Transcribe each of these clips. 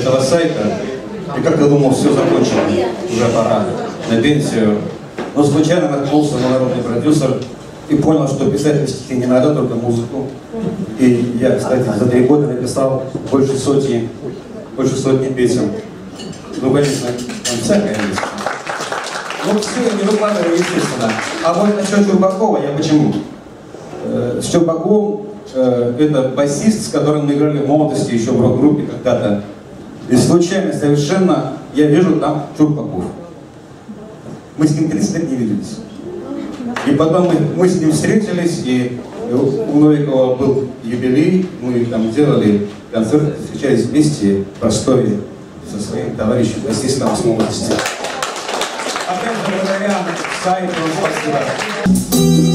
этого сайта, и как-то думал, все закончено, уже пора на пенсию. Но случайно наткнулся на народный продюсер и понял, что писать стихи не надо, только музыку. И я, кстати, за 3 года написал больше сотни песен. Ну, конечно, там всякое есть. Ну, все не выкладываю, естественно. А вот насчет Чурбакова, я почему? С Чурбаковым это басист, с которым мы играли в молодости еще в рок-группе когда-то. И случайно совершенно я вижу там Чурбаков. Мы с ним 30 лет не виделись. И потом мы с ним встретились, и у Новикова был юбилей, мы там делали концерт, встречались вместе в Ростове со своим товарищем, басистом с молодости. Опять же, благодаря сайту, спасибо.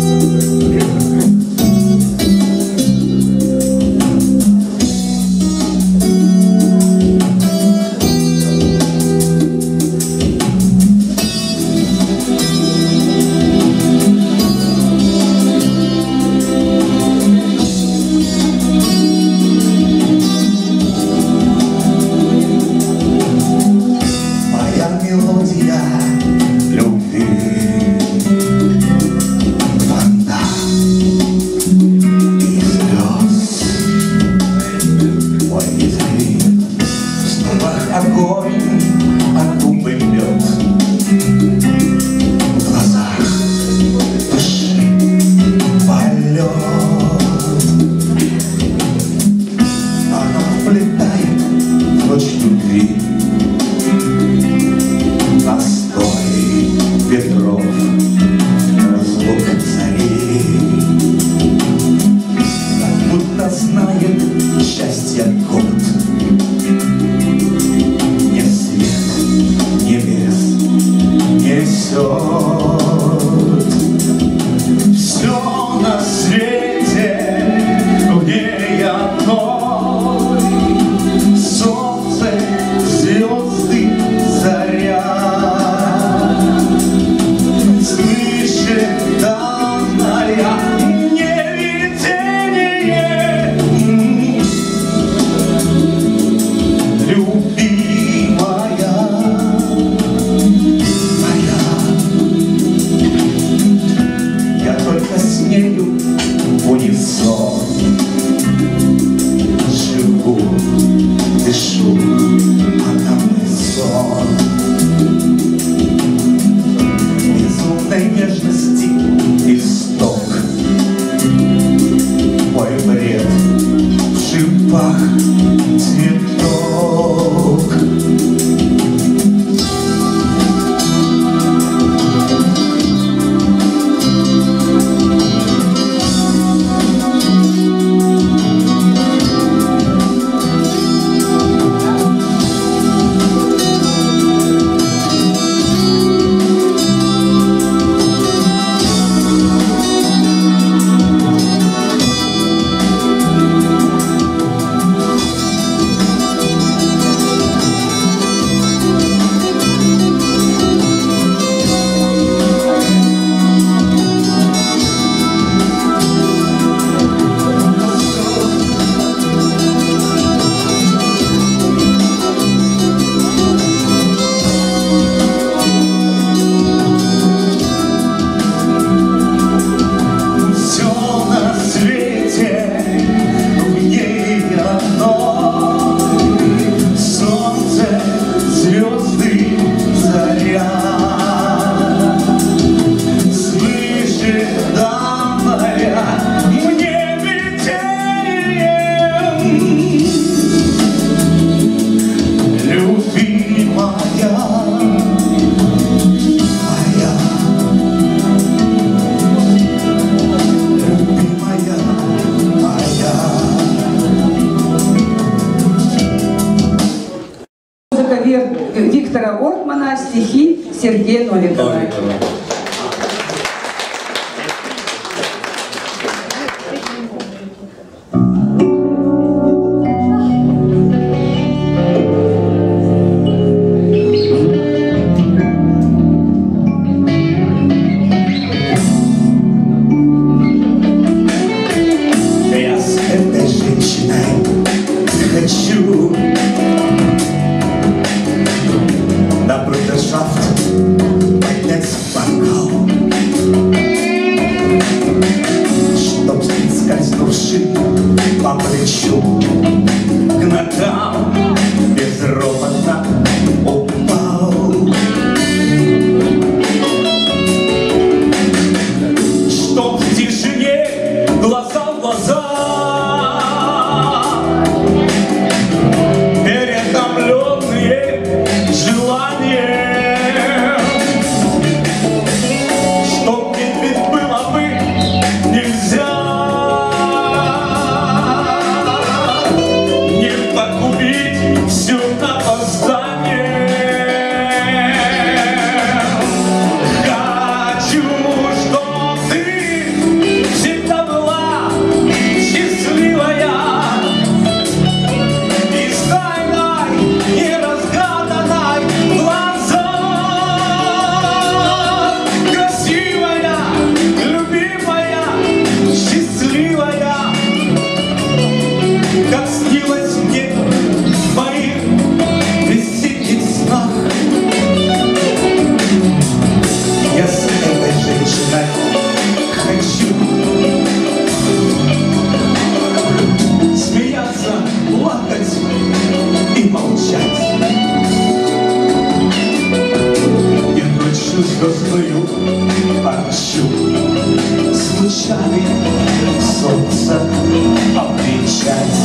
Виктора Ортмана, стихи Сергея Новикова. Я с этой женщиной хочу облечу к ногам, безропотно упал. Чтоб в тишине глаза в глаза, перетомленные желания, чтоб ведь было бы нельзя не погубить всю опоздание. Хочу, чтоб ты всегда была счастливая и с тайной, неразгаданной в глазах. Красивая, любимая, счастливая, как снилось мне в моих весенних снах. Я с этой женщиной хочу смеяться, плакать и молчать. Я ночью звездную орчу, с лучами солнца обличать.